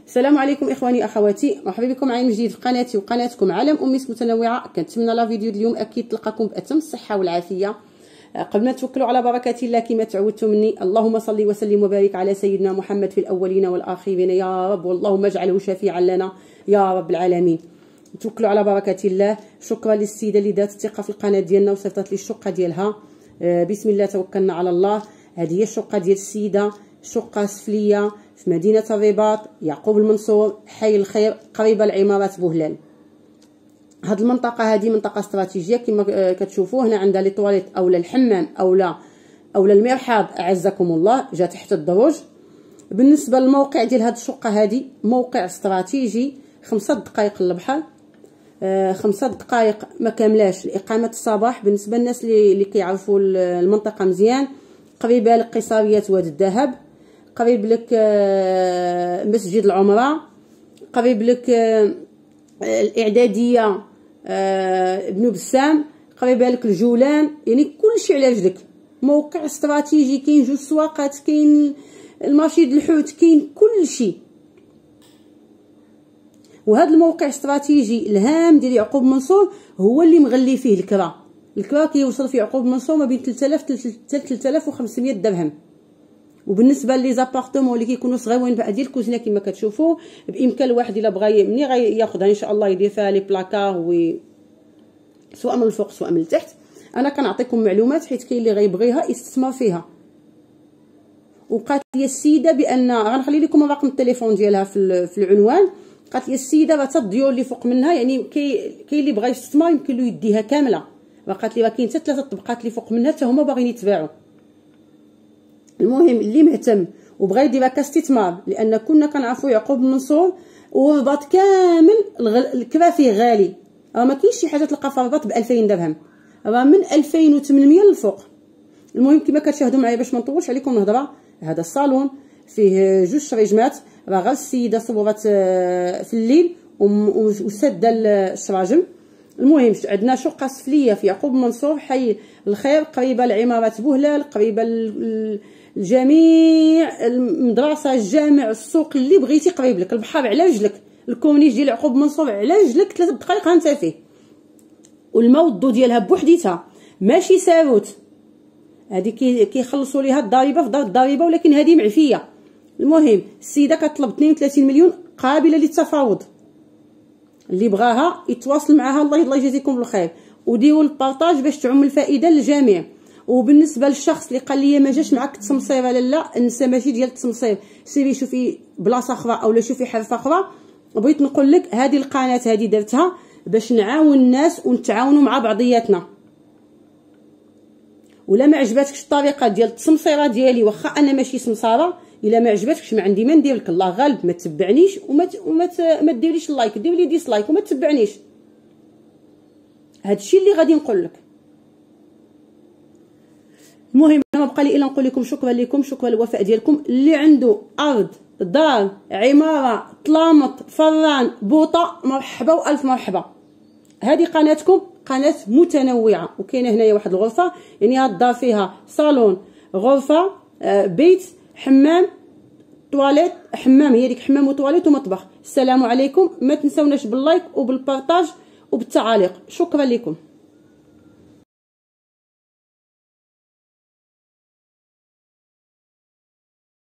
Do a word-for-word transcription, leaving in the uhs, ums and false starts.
السلام عليكم اخواني اخواتي، مرحبا بكم عين جديد في قناتي وقناتكم عالم اميس متنوعه. كنتمنى لا فيديو اليوم اكيد تلقاكم باتم الصحه والعافيه. قبل ما توكلوا على بركه الله كما تعودتم مني، اللهم صل وسلم وبارك على سيدنا محمد في الاولين والاخرين يا رب، واللهم اجعله شفيعا لنا يا رب العالمين. توكلوا على بركه الله. شكرا للسيده اللي دات الثقه في القناه ديالنا وصيفطت لي الشقه ديالها. بسم الله توكلنا على الله. هذه هي الشقه ديال السيده، شقه سفليه في مدينه الرباط، يعقوب المنصور، حي الخير، قريبه لعماره بوهلال. هاد المنطقه هذه منطقه استراتيجيه كما كتشوفوا. هنا عندها لي طواليت اولا الحمام اولا اولا المرحاض اعزكم الله، جا تحت الدروج. بالنسبه للموقع ديال هاد الشقه هذه، موقع استراتيجي، خمسة دقائق للبحر، آه خمسة دقائق ما كاملاش لاقامه الصباح. بالنسبه للناس اللي اللي كيعرفوا المنطقه مزيان، قريبه لقصاريه واد الذهب، قريب لك آه مسجد العمره، قريب لك آه الاعداديه آه بنو بسام، قريبه لك الجولان، يعني كلشي على رجلك. موقع استراتيجي، كاين جوج سواقات، كاين المارشي د الحوت، كاين كلشي. وهذا الموقع استراتيجي الهام ديال يعقوب منصور هو اللي مغلي فيه الكرا. الكرا كيوصل في يعقوب منصور ما بين ثلاثة آلاف حتى ثلاثة آلاف وخمسمية درهم. وبالنسبه لي زابارتمون اللي كيكونوا صغيورين بقى ديال الكوزينه كما كتشوفوا، بامكان الواحد الا بغى مني غياخذها ان شاء الله يدير فيها لي بلاكار، و سواء من الفوق سواء من التحت. انا كنعطيكم معلومات حيت كاين اللي غيبغيها يستثمر فيها. وقالت لي السيده بان غنخلي لكم رقم التليفون ديالها في في العنوان. قالت لي السيده راه حتى الديور اللي فوق منها، يعني كاين كاين اللي بغى يستثمر يمكن له يديها كامله. قالت لي راه كاين حتى ثلاثه طبقات اللي فوق منها حتى هما باغيين يتباعوا. المهم اللي مهتم وبغى يديرها كاستثمار، لان كنا كنعرفوا يعقوب منصور والرباط كامل الكرا فيه غالي، راه ما كاينش شي حاجه تلقى في الرباط ب ألفين درهم، راه من ألفين وثمنمية للفوق. المهم كما كتشاهدوا معايا باش ما نطولش عليكم الهضره، هذا الصالون فيه جوج شريجمات، راه غير السيده صورت في الليل وساده الشراجم. المهم عندنا شقه سفليه في يعقوب منصور، حي الخير، قريبه لعماره بوهلال، قريبه الجميع، المدرسه، الجامع، السوق، اللي بغيتي قريب لك، البحر على رجلك، الكورنيش ديال يعقوب منصور على رجلك، ثلاثه دقائق انت فيه. والماء والضو ديالها بوحديتها، ماشي ساروت. هذه كيخلصوا ليها الضريبه في دار الضريبه، ولكن هذه معفيه. المهم السيده كطلب اثنين وثلاثين مليون قابله للتفاوض. اللي بغاها يتواصل معها. الله الله يجازيكم بالخير، وديروا البارطاج باش تعم الفائده للجميع. وبالنسبه للشخص اللي قال لي ما جاش معك التمصير، لا لا نسى ماشي ديال التمصير، سيري شوفي بلاصه اخرى اولا شوفي حرفه اخرى. بغيت نقول لك هذه القناه هذه درتها باش نعاون الناس ونتعاونوا مع بعضياتنا. ولا ما عجباتكش الطريقه ديال التمصيره ديالي، واخا انا ماشي سمساره، الا ما عجباتكش ما عندي ما ندير لك. الله غالب، ما تتبعنيش وما وما ما ديريش اللايك، دير لي ديسلايك وما تتبعنيش. هادشي اللي غادي نقول لك. المهم ما بقى لي الا نقول لكم شكرا لكم، شكرا للوفاء ديالكم. اللي عنده ارض، دار، عماره، طلامط، فران، بوطه، مرحبا والف مرحبا. هذه قناتكم قناه متنوعه، وكاينه هنايا واحد الغرفه، يعني هاد الدار فيها صالون، غرفه، بيت، حمام، تواليت، حمام، هي ديك حمام وتواليت ومطبخ. السلام عليكم. ما تنسوناش باللايك وبالبارطاج وبالتعاليق. شكرا لكم.